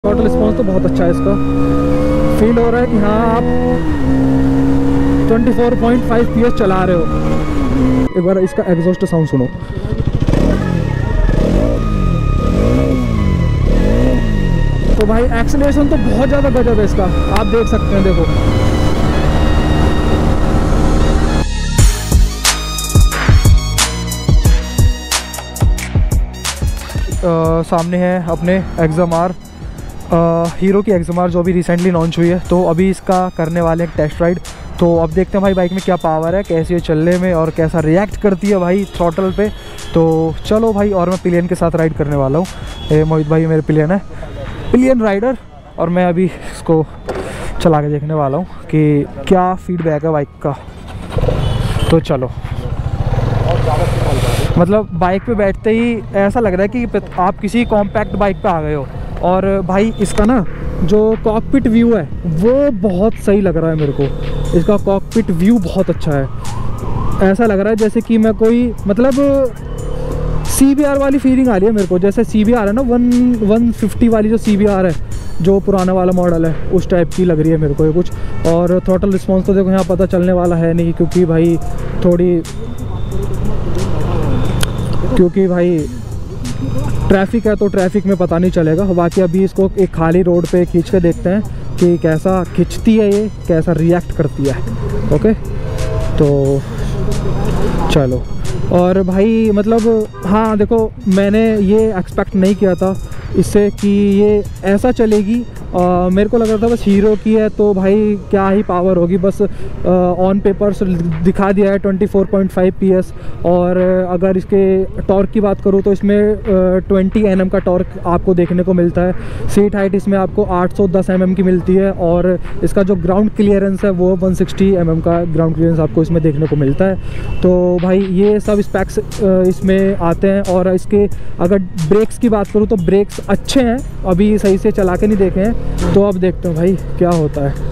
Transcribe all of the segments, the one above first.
Total response तो बहुत अच्छा है इसका। फील हो रहा है कि हाँ आप 24.5 PS चला रहे हो। एक बार इसका एग्जॉस्ट साउंड सुनो। तो भाई एक्सेलरेशन तो बहुत ज़्यादा गजब है इसका, आप देख सकते हैं। देखो सामने है अपने एक्सम आर, हीरो की एक्सम आर जो अभी रिसेंटली लॉन्च हुई है। तो अभी इसका करने वाले हैं टेस्ट राइड। तो अब देखते हैं भाई बाइक में क्या पावर है, कैसी है चलने में और कैसा रिएक्ट करती है भाई थ्रॉटल पे। तो चलो भाई, और मैं पिलियन के साथ राइड करने वाला हूँ। ये मोहित भाई मेरे पिलियन है, पिलियन राइडर, और मैं अभी इसको चला के देखने वाला हूँ कि क्या फीडबैक है बाइक का। तो चलो, मतलब बाइक पे बैठते ही ऐसा लग रहा है कि आप किसी कॉम्पैक्ट बाइक पे आ गए हो। और भाई इसका ना जो कॉकपिट व्यू है वो बहुत सही लग रहा है मेरे को। इसका कॉकपिट व्यू बहुत अच्छा है। ऐसा लग रहा है जैसे कि मैं कोई मतलब CBR वाली फीलिंग आ रही है मेरे को। जैसे CBR है ना 150 वाली जो CBR है, जो पुराना वाला मॉडल है, उस टाइप की लग रही है मेरे को ये कुछ। और थ्रॉटल रिस्पॉन्स तो देखो यहाँ पता चलने वाला है नहीं, क्योंकि भाई ट्रैफिक है तो ट्रैफिक में पता नहीं चलेगा। बाकी अभी इसको एक खाली रोड पे खींच के देखते हैं कि कैसा खिंचती है, ये कैसा रिएक्ट करती है। ओके, तो चलो। और भाई मतलब हाँ देखो, मैंने ये एक्सपेक्ट नहीं किया था इससे कि ये ऐसा चलेगी। मेरे को लग रहा था बस हीरो की है तो भाई क्या ही पावर होगी, बस ऑन पेपर्स दिखा दिया है 24.5 PS। और अगर इसके टॉर्क की बात करूँ तो इसमें 20 Nm का टॉर्क आपको देखने को मिलता है। सीट हाइट इसमें आपको 810 mm की मिलती है। और इसका जो ग्राउंड क्लियरेंस है वो 160 mm का ग्राउंड क्लियरेंस आपको इसमें देखने को मिलता है। तो भाई ये सब स्पेक्स इसमें आते हैं। और इसके अगर ब्रेक्स की बात करूँ तो ब्रेक्स अच्छे हैं, अभी सही से चला के नहीं देखे हैं, तो अब देखते हैं भाई क्या होता है।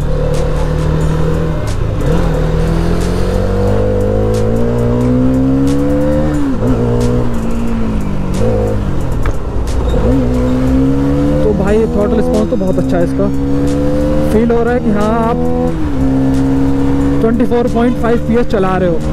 तो भाई थ्रॉटल रिस्पॉन्स तो बहुत अच्छा है इसका। फील हो रहा है कि हाँ आप 24.5 PS चला रहे हो।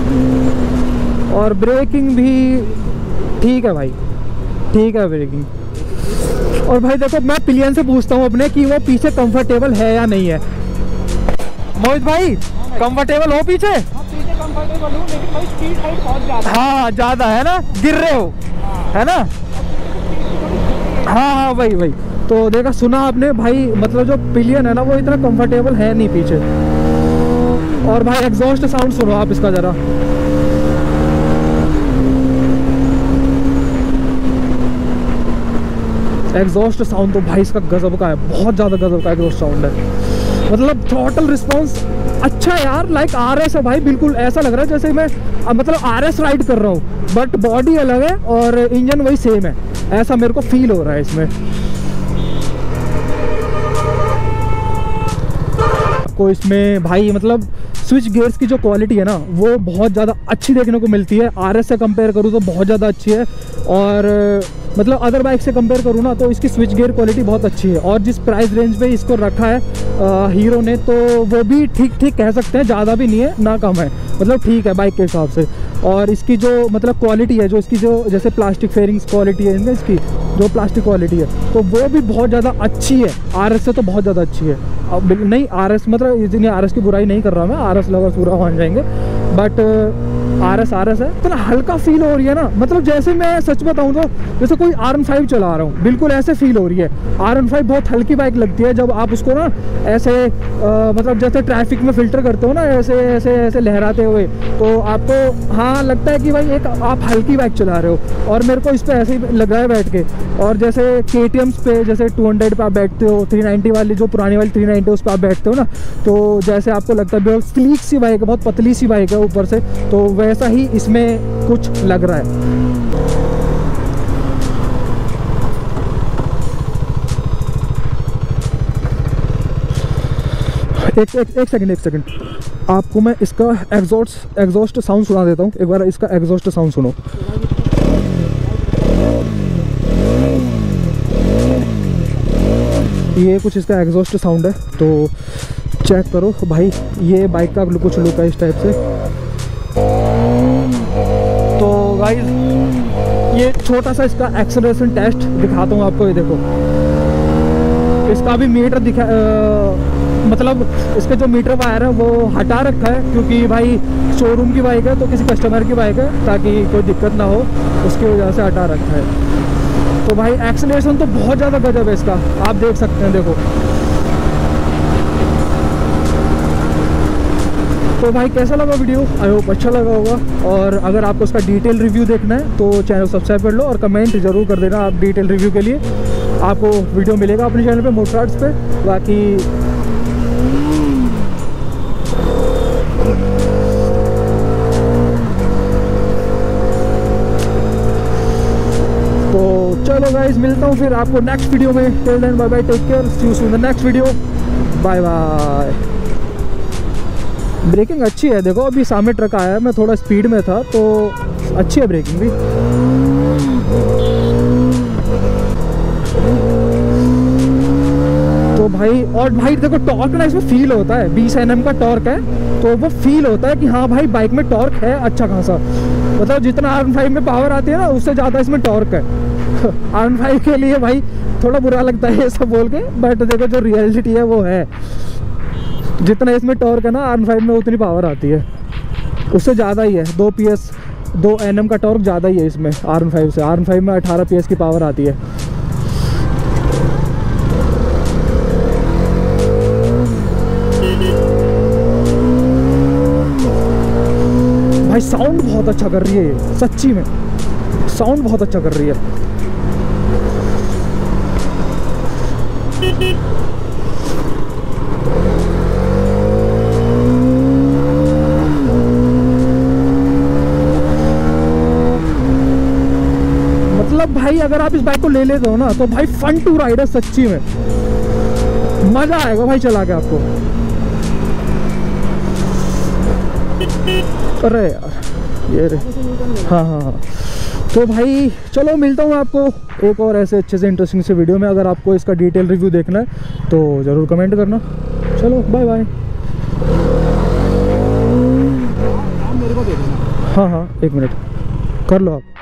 और ब्रेकिंग भी ठीक है भाई, ठीक है ब्रेकिंग। और भाई देखो, मैं पिलियन से पूछता हूँ अपने कि वो पीछे कंफर्टेबल है या नहीं है। मोहित भाई कंफर्टेबल हो पीछे? पीछे कंफर्टेबल हूँ, लेकिन भाई स्पीड हाइट बहुत ज़्यादा है। हाँ ज़्यादा है ना, गिर रहे हो है ना। हाँ भाई तो देखा सुना आपने भाई, मतलब जो पिलियन है ना वो इतना कंफर्टेबल है नहीं पीछे। और भाई एग्जॉस्ट साउंड सुनो आप इसका ज़रा। एग्जॉस्ट साउंड तो भाई इसका गजब का है, बहुत ज़्यादा गजब का एग्जॉस्ट साउंड है। मतलब थ्रॉटल रिस्पॉन्स अच्छा है यार, लाइक RS है भाई। बिल्कुल ऐसा लग रहा है जैसे मैं मतलब RS राइड कर रहा हूँ, बट बॉडी अलग है और इंजन वही सेम है, ऐसा मेरे को फील हो रहा है इसमें। को इसमें भाई मतलब स्विच गियर्स की जो क्वालिटी है ना वो बहुत ज़्यादा अच्छी देखने को मिलती है। RS से कंपेयर करूँ तो बहुत ज़्यादा अच्छी है। और मतलब अदर बाइक से कंपेयर करूँ ना तो इसकी स्विच गियर क्वालिटी बहुत अच्छी है। और जिस प्राइस रेंज पे इसको रखा है हीरो ने, तो वो भी ठीक ठीक कह सकते हैं, ज़्यादा भी नहीं है ना कम है, मतलब ठीक है बाइक के हिसाब से। और इसकी जो मतलब क्वालिटी है, जो इसकी जो जैसे प्लास्टिक फेयरिंग्स क्वालिटी है ना, इसकी जो प्लास्टिक क्वालिटी है तो वो भी बहुत ज़्यादा अच्छी है। RS से तो बहुत ज़्यादा अच्छी है। अब नहीं RS मतलब इतनी RS की बुराई नहीं कर रहा मैं, RS लवर्स पूरा मान जाएंगे, बट RS है। इतना हल्का फील हो रही है ना, मतलब जैसे मैं सच बताऊं तो जैसे कोई R15 चला रहा हूँ, बिल्कुल ऐसे फील हो रही है। R15 बहुत हल्की बाइक लगती है जब आप उसको ना ऐसे मतलब जैसे ट्रैफिक में फिल्टर करते हो ना, ऐसे ऐसे ऐसे लहराते हुए, तो आपको हाँ लगता है कि भाई एक आप हल्की बाइक चला रहे हो। और मेरे को इस पर ऐसे ही लगा है बैठ के। और जैसे KTMs पे जैसे 200 पे आप बैठते हो, 390 वाली जो पुरानी वाली 390 उस पर आप बैठते हो ना, तो जैसे आपको लगता है बहुत स्लीक सी बाइक है, बहुत पतली सी बाइक है ऊपर से, तो वैसा ही इसमें कुछ लग रहा है। एक सेकंड आपको मैं इसका एग्जॉस्ट साउंड सुना देता हूँ। एक बार इसका एग्जॉस्ट साउंड सुनो। ये कुछ इसका एग्जॉस्ट साउंड है, तो चेक करो भाई। ये बाइक का कुछ लुक है इस टाइप से। तो गाइस ये छोटा सा इसका एक्सेलरेशन टेस्ट दिखाता हूँ आपको। ये देखो, इसका भी मीटर दिखा मतलब इसके जो मीटर वायर है वो हटा रखा है, क्योंकि भाई शोरूम की बाइक है तो किसी कस्टमर की बाइक है, ताकि कोई दिक्कत ना हो उसकी वजह से हटा रखा है। तो भाई एक्सेलरेशन तो बहुत ज़्यादा गजब है इसका, आप देख सकते हैं। देखो तो भाई कैसा लगा वीडियो? आई होप अच्छा लगा होगा। और अगर आपको उसका डिटेल रिव्यू देखना है तो चैनल सब्सक्राइब कर लो और कमेंट ज़रूर कर देना आप डिटेल रिव्यू के लिए। आपको वीडियो मिलेगा अपने चैनल पे मोटरार्ट्स पे। बाकी तो चलो गाइस, मिलता हूँ फिर आपको नेक्स्ट वीडियो में। Till then bye bye, take care, see you soon the next video, bye bye. Breaking अच्छी है, देखो अभी सामने ट्रक आया है, मैं थोड़ा स्पीड में था तो अच्छी है ब्रेकिंग भी। तो भाई और भाई देखो टॉर्क ना इसमें फील होता है, 20 Nm का टॉर्क है, तो वो फील होता है कि हाँ भाई बाइक में टॉर्क है अच्छा खासा। मतलब जितना R15 में पावर आती है ना उससे ज़्यादा इसमें टॉर्क है। R15 के लिए भाई थोड़ा बुरा लगता है ये सब बोल के, बट देखो जो रियलिटी है वो है। जितना इसमें टॉर्क है ना R15 में उतनी पावर आती है, उससे ज़्यादा ही है। 2 PS 2 Nm का टॉर्क ज़्यादा ही है इसमें R15 से। R15 में 18 PS की पावर आती है। भाई साउंड बहुत अच्छा कर रही है ये, सच्ची में साउंड बहुत अच्छा कर रही है। मतलब भाई अगर आप इस बाइक को ले लेते हो ना तो भाई फन टू राइड है सच्ची में, मजा आएगा भाई चला के आपको। अरे यार ये रे, हाँ हाँ हाँ। तो भाई चलो मिलता हूँ आपको एक और ऐसे अच्छे से इंटरेस्टिंग से वीडियो में। अगर आपको इसका डिटेल रिव्यू देखना है तो ज़रूर कमेंट करना। चलो बाय बाय। मेरे को दे देना। हाँ हाँ 1 मिनट कर लो आप।